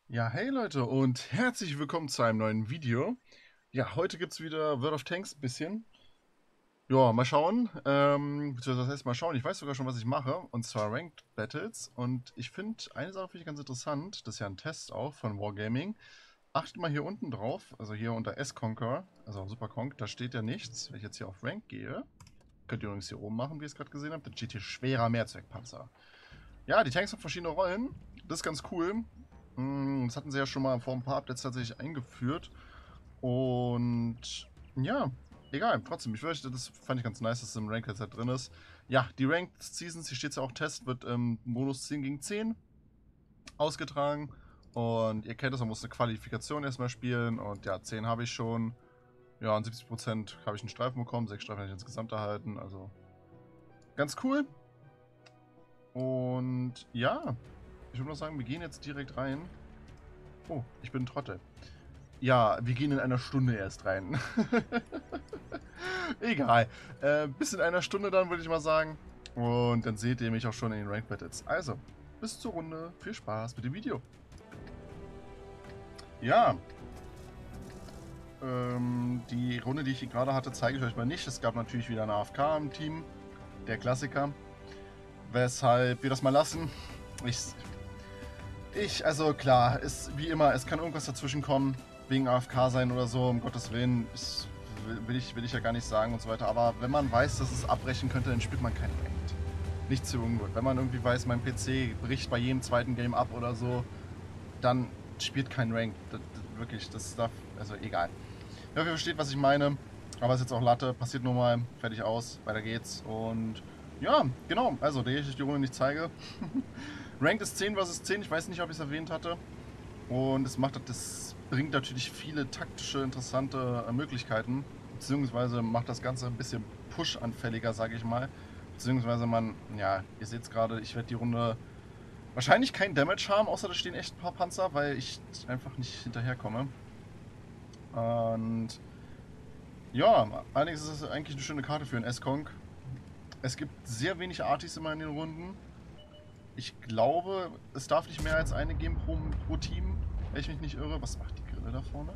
Ja, hey Leute und herzlich willkommen zu einem neuen Video. Ja, heute gibt es wieder World of Tanks ein bisschen. Ja, mal schauen. Beziehungsweise das heißt mal schauen. Ich weiß sogar schon, was ich mache. Und zwar Ranked Battles. Und ich finde, eine Sache finde ich ganz interessant. Das ist ja ein Test auch von Wargaming. Achtet mal hier unten drauf. Also hier unter S-Conquer, also Superconk, da steht ja nichts. Wenn ich jetzt hier auf Rank gehe, könnt ihr übrigens hier oben machen, wie ihr es gerade gesehen habt. Dann steht hier schwerer Mehrzweckpanzer. Ja, die Tanks haben verschiedene Rollen. Das ist ganz cool. Das hatten sie ja schon mal vor ein paar Updates tatsächlich eingeführt. Und ja, egal, trotzdem, das fand ich ganz nice, dass es im Ranked jetzt halt drin ist. Ja, die Ranked Seasons, hier steht es ja auch Test, wird im Modus 10 gegen 10 ausgetragen. Und ihr kennt es, man muss eine Qualifikation erstmal spielen. Und ja, 10 habe ich schon. Ja, und 70% habe ich einen Streifen bekommen, 6 Streifen habe ich insgesamt erhalten. Also ganz cool. Und ja, ich würde mal sagen, wir gehen jetzt direkt rein. Oh, ich bin ein Trottel. Ja, wir gehen in einer Stunde erst rein. Egal. Bis in einer Stunde dann, würde ich mal sagen. Und dann seht ihr mich auch schon in den Ranked Battles. Also, bis zur Runde. Viel Spaß mit dem Video. Ja, die Runde, die ich gerade hatte, zeige ich euch mal nicht. Es gab natürlich wieder eine AFK im Team. Der Klassiker. Weshalb wir das mal lassen. Also klar, ist wie immer, es kann irgendwas dazwischen kommen. Wegen AFK sein oder so, um Gottes Willen. Will ich ja gar nicht sagen und so weiter. Aber wenn man weiß, dass es abbrechen könnte, dann spielt man kein Ranked. Nicht zu ungut. Wenn man irgendwie weiß, mein PC bricht bei jedem zweiten Game ab oder so, dann spielt kein Ranked. Wirklich, das darf, also egal. Ich hoffe, ihr versteht, was ich meine. Aber es ist jetzt auch Latte, passiert nur mal, fertig aus, weiter geht's. Und ja, genau, also, da ich die Runde nicht zeige. Ranked ist 10 vs 10, ich weiß nicht, ob ich es erwähnt hatte. Und das bringt natürlich viele taktische, interessante Möglichkeiten. Beziehungsweise macht das Ganze ein bisschen push-anfälliger, sage ich mal. Beziehungsweise ja, ihr seht es gerade, ich werde die Runde wahrscheinlich kein Damage haben, außer da stehen echt ein paar Panzer, weil ich einfach nicht hinterherkomme. Und ja, allerdings ist es eigentlich eine schöne Karte für einen S-Conk. Es gibt sehr wenig Artis immer in den Runden. Ich glaube, es darf nicht mehr als eine geben pro Team, wenn ich mich nicht irre. Was macht die Grille da vorne?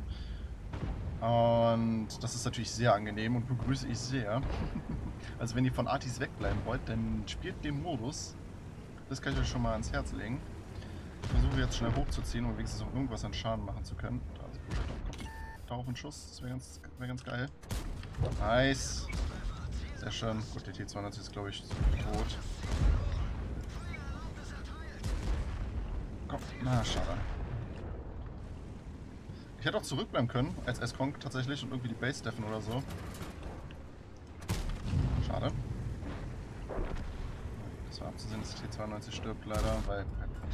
Und das ist natürlich sehr angenehm und begrüße ich sehr. Also wenn ihr von Artis wegbleiben wollt, dann spielt den Modus. Das kann ich euch schon mal ans Herz legen. Ich versuche jetzt schnell hochzuziehen, um wenigstens noch irgendwas an Schaden machen zu können. Also, komm, darauf ein Schuss, das wär ganz geil. Nice. Sehr schön. Gut, der T290 ist, glaube ich, tot. Komm, na, schade. Ich hätte auch zurückbleiben können, als S-Conk tatsächlich, und irgendwie die Base deffen oder so. Schade. Das war abzusehen, dass T92 stirbt leider, weil...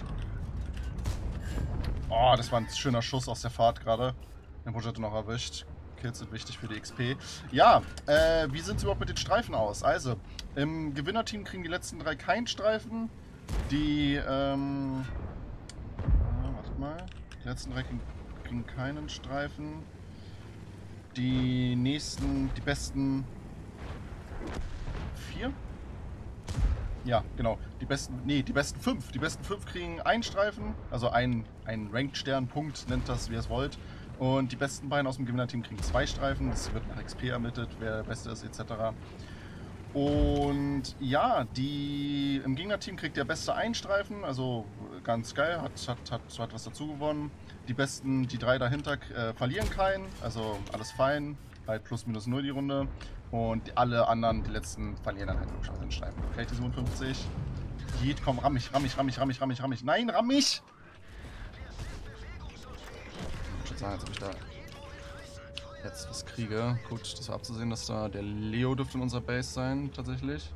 Oh, das war ein schöner Schuss aus der Fahrt gerade. Den Project noch erwischt. Kills sind wichtig für die XP. Ja, wie sieht es überhaupt mit den Streifen aus? Also, im Gewinnerteam kriegen die letzten 3 keinen Streifen. Wartet mal. Die letzten 3 kriegen keinen Streifen. Die nächsten, die besten 4? Ja, genau. Die besten 5. Die besten 5 kriegen einen Streifen, also einen Ranked-Stern-Punkt, nennt das, wie ihr es wollt. Und die besten beiden aus dem Gewinnerteam kriegen 2 Streifen. Das wird nach XP ermittelt, wer der Beste ist, etc. Und ja, im Gegnerteam kriegt der Beste einen Streifen, also ganz geil, hat was dazu gewonnen. Die 3 dahinter verlieren keinen, also alles fein, halt plus minus 0 die Runde. Und alle anderen, die letzten, verlieren dann halt logischerweise den Streifen. Okay, die 57. Geht, komm, ramm mich. Nein, ramm mich! Ich würde sagen, als ob ich da jetzt was kriege. Gut, das war abzusehen, dass da der Leo dürfte in unserer Base sein, tatsächlich.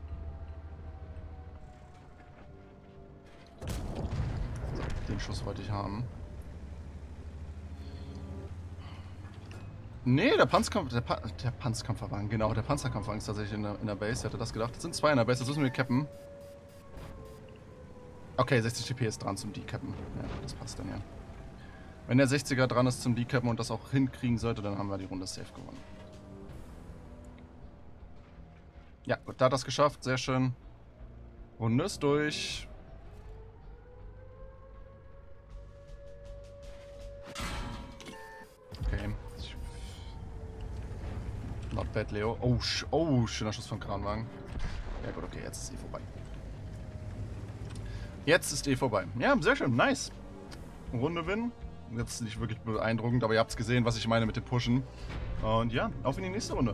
So, den Schuss wollte ich haben. Nee, der Panzerkampferwagen, genau, der Panzerkampferwagen ist tatsächlich in der Base. Wer hätte das gedacht? Es sind 2 in der Base, das müssen wir cappen. Okay, 60 TP ist dran zum Decappen. Ja, das passt dann ja. Wenn der 60er dran ist zum Decappen und das auch hinkriegen sollte, dann haben wir die Runde safe gewonnen. Ja, gut, da hat das geschafft, sehr schön. Runde ist durch. Bad Leo. Oh, schöner Schuss von Kranwagen. Ja gut, okay, jetzt ist eh vorbei. Jetzt ist eh vorbei. Ja, sehr schön, nice. Runde Win. Jetzt nicht wirklich beeindruckend, aber ihr habt es gesehen, was ich meine mit dem Pushen. Und ja, auf in die nächste Runde.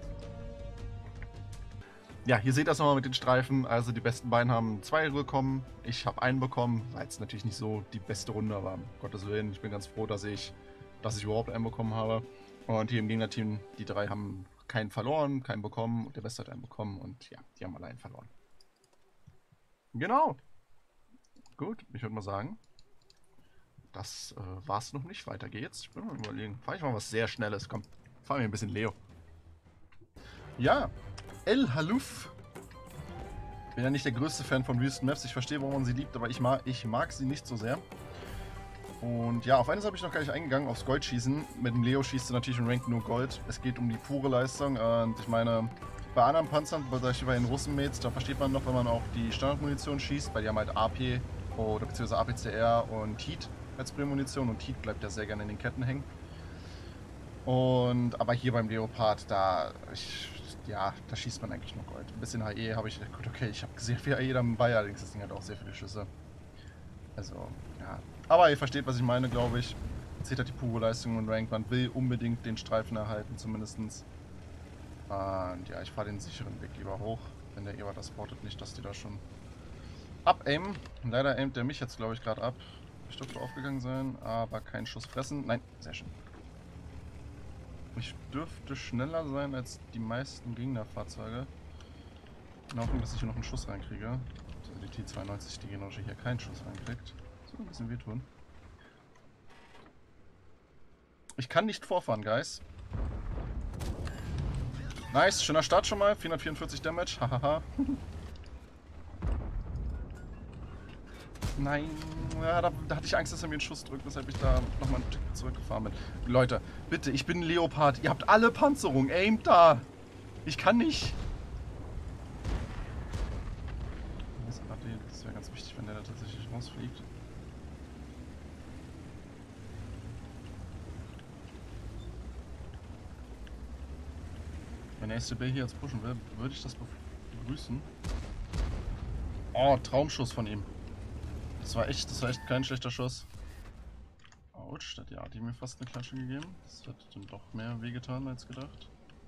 Ja, hier seht ihr das nochmal mit den Streifen. Also die besten beiden haben 2 bekommen. Ich habe einen bekommen. War jetzt natürlich nicht so die beste Runde, aber um Gottes Willen, ich bin ganz froh, dass ich überhaupt einen bekommen habe. Und hier im Gegnerteam, die 3 haben keinen verloren, keinen bekommen. Und der Beste hat einen bekommen. Und ja, die haben allein verloren. Genau. Gut, ich würde mal sagen, das war's noch nicht. Weiter geht's. Ich bin mal überlegen. Fahr ich mal was sehr Schnelles. Komm, fahr mir ein bisschen Leo. Ja, El Haluf. Ich bin ja nicht der größte Fan von Wüstenmaps. Ich verstehe, warum man sie liebt, aber ich mag sie nicht so sehr. Und ja, auf eines habe ich noch gar nicht eingegangen, aufs Goldschießen. Mit dem Leo schießt du natürlich im Rank nur Gold. Es geht um die pure Leistung. Und ich meine, bei anderen Panzern, bei den Russen-Mates, da versteht man noch, wenn man auch die Standardmunition schießt, weil die haben halt AP oder beziehungsweise APCR und Heat als Prämunition. Und Heat bleibt ja sehr gerne in den Ketten hängen. Aber hier beim Leopard, da schießt man eigentlich nur Gold. Ein bisschen HE habe ich, gut, okay, ich habe sehr viel HE dabei, allerdings das Ding hat auch sehr viele Schüsse. Also, ja. Aber ihr versteht, was ich meine, glaube ich. Zählt halt die pure Leistung und Rank. Man will unbedingt den Streifen erhalten, zumindest. Und ja, ich fahre den sicheren Weg lieber hoch, wenn der Eber das spottet. Nicht, dass die da schon abaimen. Leider aimt der mich jetzt, glaube ich, gerade ab. Ich dürfte aufgegangen sein, aber kein Schuss fressen. Nein, sehr schön. Ich dürfte schneller sein als die meisten Gegnerfahrzeuge. In Hoffnung, dass ich hier noch einen Schuss reinkriege. Also die T92, die Genoshi hier keinen Schuss reinkriegt. Das wird ein bisschen wehtun. Ich kann nicht vorfahren, Guys. Nice, schöner Start schon mal. 444 Damage, hahaha. Nein, ja, da hatte ich Angst, dass er mir einen Schuss drückt, weshalb ich da nochmal einen Tick zurückgefahren bin. Leute, bitte, ich bin ein Leopard. Ihr habt alle Panzerung. Aimt da. Ich kann nicht. Das wäre ganz wichtig, wenn der da tatsächlich rausfliegt. Wenn der SCB hier jetzt pushen will, würde ich das begrüßen. Oh, Traumschuss von ihm. Das war echt kein schlechter Schuss. Autsch, da hat die Arti mir fast eine Klatsche gegeben. Das hat dann doch mehr wehgetan als gedacht.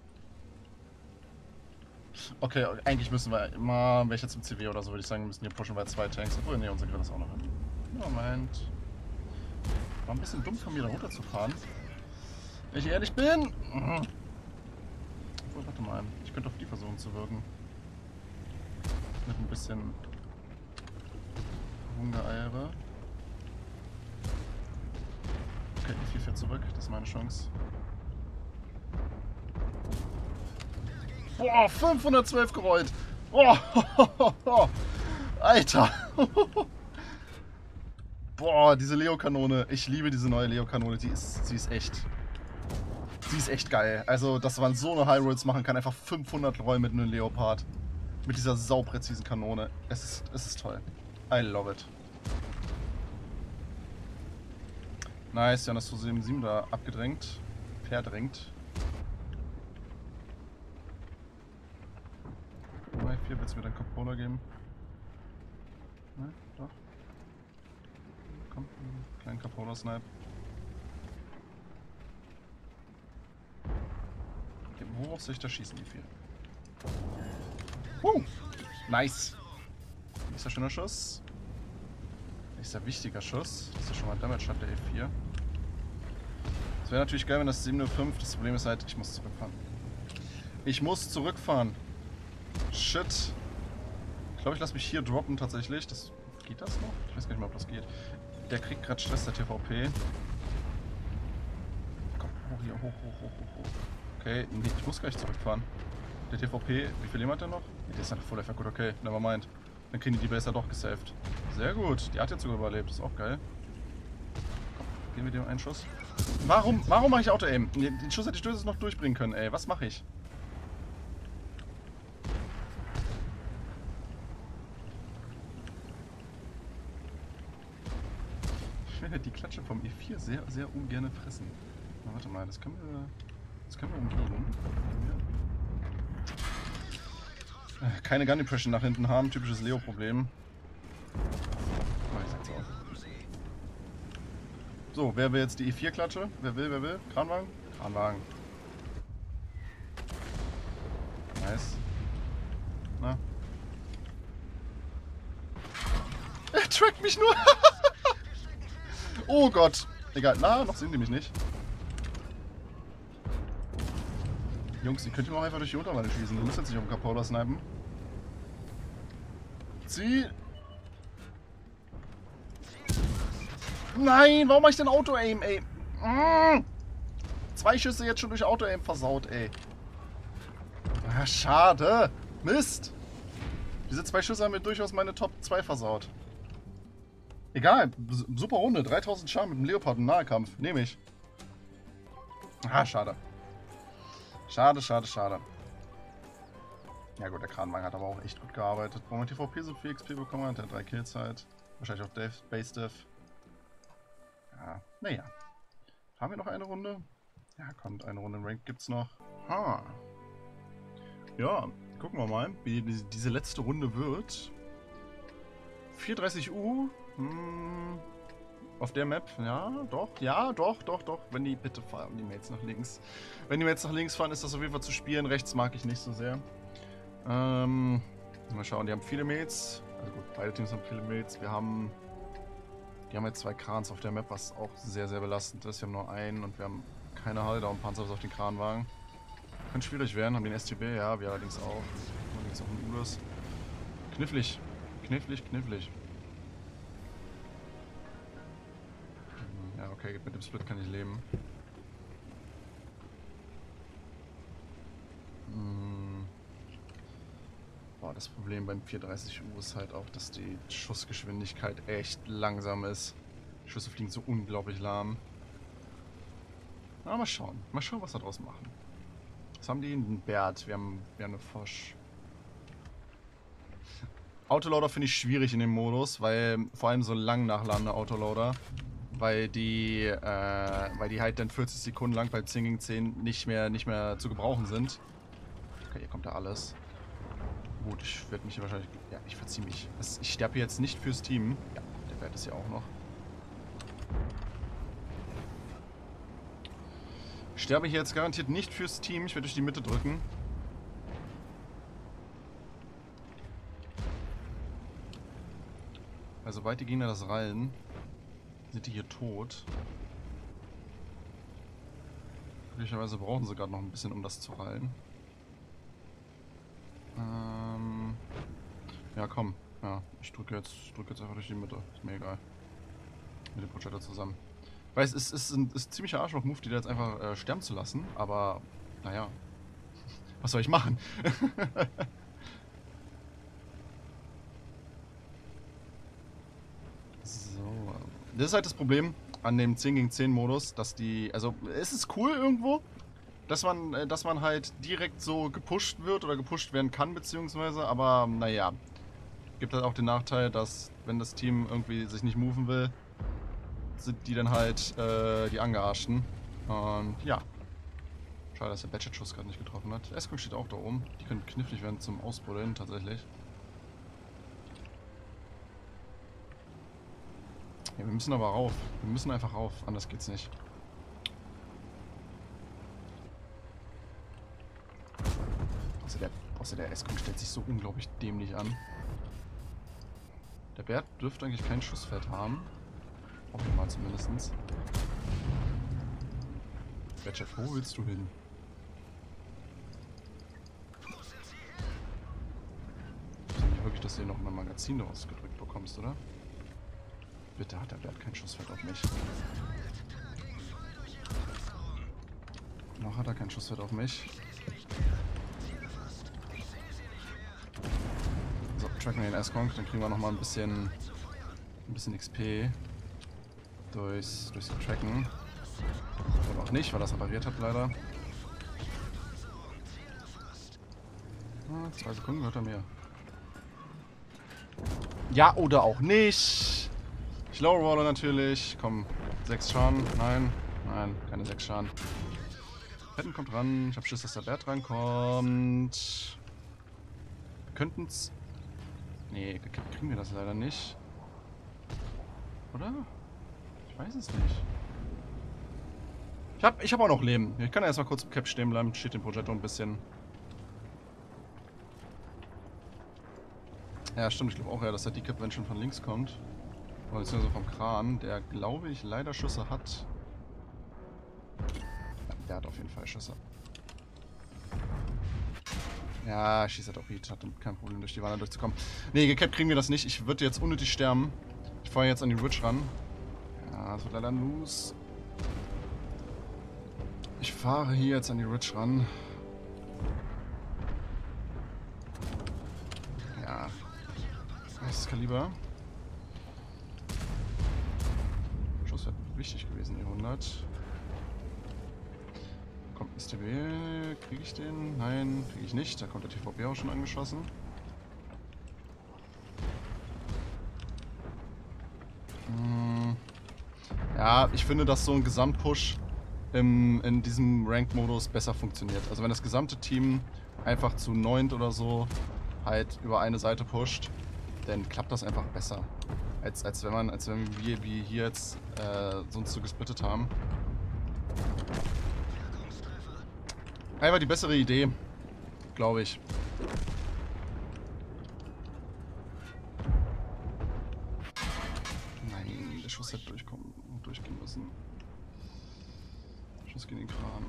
Okay, eigentlich müssen wir immer, wäre ich jetzt im CW oder so, würde ich sagen, wir müssen hier pushen, weil 2 Tanks. Obwohl, ne, unser Grill ist auch noch hin. Moment. War ein bisschen dumm von mir da runterzufahren. Wenn ich ehrlich bin. Obwohl, warte mal. Ich könnte auf die versuchen zu wirken. Mit ein bisschen Rumgeeiere. Okay, die 4 fährt zurück. Das ist meine Chance. Boah, 512 gerollt. Oh, Alter. Boah, diese Leo-Kanone. Ich liebe diese neue Leo-Kanone. Sie ist echt geil. Also, dass man so eine High Rolls machen kann. Einfach 500 Rollen mit einem Leopard. Mit dieser saupräzisen Kanone. Es ist toll. I love it. Nice, ja, das Su 77 da abgedrängt. Verdrängt. 4, willst du mir deinen Controller geben? Nein, doch. Komm, einen kleinen Controller-Snipe. Okay, worauf soll ich da schießen, die 4? Nice. Nächster schöner Schuss. Nächster wichtiger Schuss. Das ist schon mal Damage hat der E4. Es wäre natürlich geil, wenn das 705. Das Problem ist halt, ich muss zurückfahren. Ich muss zurückfahren. Shit. Ich glaube, ich lasse mich hier droppen tatsächlich. Geht das noch? Ich weiß gar nicht mehr, ob das geht. Der kriegt gerade Stress, der TVP. Komm, hoch hier, hoch. Okay, nee, ich muss gleich zurückfahren. Der TVP, wie viel Leben hat der noch? Nee, der ist halt voll effekt gut, okay, nevermind. Dann kriegen die Base ja doch gesaved. Sehr gut, die hat jetzt sogar überlebt, ist auch geil. Komm, geben wir dem einen Schuss. Warum mache ich Auto-Aim? Den Schuss hätte ich durchaus noch durchbringen können, ey. Was mache ich? Ich werde die Klatsche vom E4 sehr, sehr ungern fressen. Na, warte mal, das können wir umgehen. Keine Gun Depression nach hinten haben, typisches Leo-Problem. So, wer will jetzt die E4-Klatsche? Wer will, wer will? Kranwagen? Kranwagen. Nice. Na? Er trackt mich nur! Oh Gott! Egal, na, noch sehen die mich nicht. Jungs, ihr könnt mir auch einfach durch die Unterwand schießen. Du musst jetzt nicht auf den Capola snipen. Zieh! Nein, warum mach ich denn Auto-Aim, ey? 2 Schüsse jetzt schon durch Auto-Aim versaut, ey. Ah, schade. Mist. Diese 2 Schüsse haben mir durchaus meine Top 2 versaut. Egal, super Runde. 3000 Schaden mit dem Leopard im Nahekampf. Nehme ich. Ah, schade. Schade, schade, schade. Ja gut, der Kranwagen hat aber auch echt gut gearbeitet. Warum hat TVP so viel XP bekommen hat, der 3 Kills halt. Wahrscheinlich auch Base Dev. Ja, naja. Haben wir noch eine Runde? Ja, kommt, eine Runde im Rank gibt's noch. Ha. Ja, gucken wir mal, wie diese letzte Runde wird. 430U. Auf der Map, ja, doch. Wenn die, bitte fahren die Mates nach links. Wenn die Mates nach links fahren, ist das auf jeden Fall zu spielen. Rechts mag ich nicht so sehr. Mal schauen, die haben viele Mates. Also gut, beide Teams haben viele Mates. Die haben jetzt 2 Krans auf der Map, was auch sehr, sehr belastend ist. Wir haben nur einen und wir haben keine Halter und Panzer auf den Kranwagen. Könnte schwierig werden, haben den STB, ja, wir allerdings auch. Allerdings auch einen Ulus. Knifflig. Knifflig, knifflig. Ja, okay, mit dem Split kann ich leben. Boah, das Problem beim 430U ist halt auch, dass die Schussgeschwindigkeit echt langsam ist. Die Schüsse fliegen so unglaublich lahm. Na, mal schauen. Mal schauen, was wir daraus machen. Was haben die? Einen Bert. Wir haben eine Fosch. Autoloader finde ich schwierig in dem Modus, weil vor allem so lang nachladende Autoloader, weil die halt dann 40 Sekunden lang bei 10 gegen 10 nicht mehr zu gebrauchen sind. Okay, hier kommt da alles. Gut, ich werde mich hier wahrscheinlich... Ja, ich verziehe mich. Ich sterbe jetzt nicht fürs Team. Ja, der Bert ist ja auch noch. Ich sterbe hier jetzt garantiert nicht fürs Team. Ich werde durch die Mitte drücken. Weil sobald die Gegner das rallen, sind die hier tot. Möglicherweise brauchen sie gerade noch ein bisschen, um das zu rallen. Ja, komm. Ja, ich drücke jetzt einfach durch die Mitte. Ist mir egal. Mit dem Projector zusammen. Weil es ist ein ziemlicher Arschloch-Move, die da jetzt einfach sterben zu lassen. Aber, naja. Was soll ich machen? So. Das ist halt das Problem an dem 10 gegen 10 Modus, dass die... Also, es ist cool irgendwo, dass man halt direkt so gepusht wird oder gepusht werden kann, beziehungsweise, aber naja. Gibt halt auch den Nachteil, dass wenn das Team irgendwie sich nicht moven will, sind die dann halt die Angearschten. Und ja. Schade, dass der Badget-Schuss gerade nicht getroffen hat. Eskon steht auch da oben. Die können knifflig werden zum Ausbuddeln, tatsächlich. Ja, wir müssen aber rauf. Wir müssen einfach rauf, anders geht's nicht. Außer der Eskon stellt sich so unglaublich dämlich an. Der Bert dürfte eigentlich kein Schussfeld haben. Hoffen wir mal zumindest. Badget, wo willst du hin? Ich denke nicht wirklich, dass du hier noch mal ein Magazin rausgedrückt bekommst, oder? Bitte hat der Bert kein Schussfeld auf mich. Noch hat er kein Schussfeld auf mich. So, tracken wir den S-Conk, dann kriegen wir nochmal ein bisschen XP durchs Tracken. Oder auch nicht, weil das repariert hat leider. 2 Sekunden gehört er mir. Ja, oder auch nicht. Ich lowrolle natürlich. Komm, 6 Schaden. Nein, keine 6 Schaden. Petten kommt ran. Ich hab Schiss, dass der Bert rankommt. Wir könnten's... Nee, kriegen wir das leider nicht. Oder? Ich weiß es nicht. Ich hab auch noch Leben. Ich kann ja erstmal kurz im Cap stehen bleiben. Steht den Progetto ein bisschen. Ja, stimmt. Ich glaube auch, ja, dass der Decap, wenn schon von links kommt. Oder beziehungsweise vom Kran, der, glaube ich, leider Schüsse hat. Ja, der hat auf jeden Fall Schüsse. Ja, schießt halt auch Heat. Hat kein Problem, durch die Wanne durchzukommen. Nee, gecapt kriegen wir das nicht. Ich würde jetzt unnötig sterben. Ich fahre jetzt an die Ridge ran. Ja, das wird leider loose. Ich fahre hier jetzt an die Ridge ran. Ja. Das ist Kaliber. Schuss wäre wichtig gewesen, die 100. Kommt STB. Kriege ich den? Nein, kriege ich nicht. Da kommt der TVB auch schon angeschossen. Ja, ich finde, dass so ein Gesamtpush in diesem Ranked-Modus besser funktioniert. Also wenn das gesamte Team einfach zu 9 oder so halt über eine Seite pusht, dann klappt das einfach besser. Als wenn wir hier jetzt sonst so gesplittet haben. Einfach die bessere Idee, glaube ich. Nein, der Schuss hätte durchgehen müssen. Schuss gegen den Kran.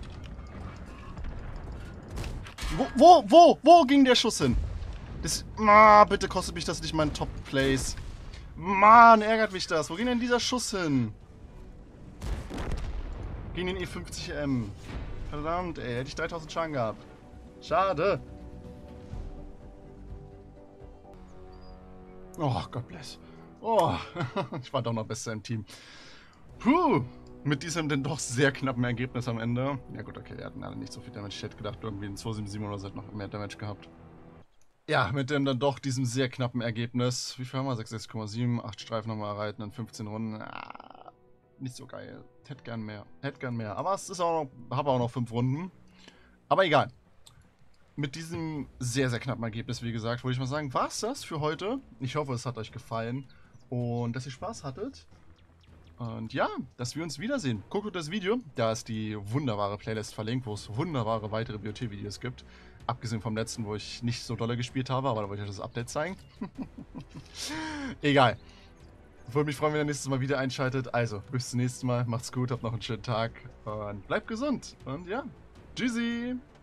Wo ging der Schuss hin? Bitte kostet mich das nicht mein Top-Place. Mann, ärgert mich das. Wo ging denn dieser Schuss hin? Gegen den E50M. Verdammt, ey. Hätte ich 3000 Schaden gehabt. Schade. Oh, God bless. Oh, ich war doch noch besser im Team. Puh. Mit diesem denn doch sehr knappen Ergebnis am Ende. Ja gut, okay, wir hatten alle nicht so viel Damage. Ich hätte gedacht, irgendwie ein 277 oder so hätte noch mehr Damage gehabt. Ja, mit dem dann doch diesem sehr knappen Ergebnis. Wie viel haben wir? 66,7, 8 Streifen nochmal erhalten in 15 Runden. Nicht so geil. Hätte gern mehr. Aber es ist auch noch, habe auch noch 5 Runden. Aber egal. Mit diesem sehr, sehr knappen Ergebnis, wie gesagt, würde ich mal sagen, war es das für heute. Ich hoffe, es hat euch gefallen und dass ihr Spaß hattet. Und ja, dass wir uns wiedersehen. Guckt euch das Video, da ist die wunderbare Playlist verlinkt, wo es wunderbare weitere BOT-Videos gibt. Abgesehen vom letzten, wo ich nicht so dolle gespielt habe, aber da wollte ich euch das Update zeigen. Egal. Würde mich freuen, wenn ihr nächstes Mal wieder einschaltet. Also, bis zum nächsten Mal. Macht's gut, habt noch einen schönen Tag und bleibt gesund. Und ja, tschüssi.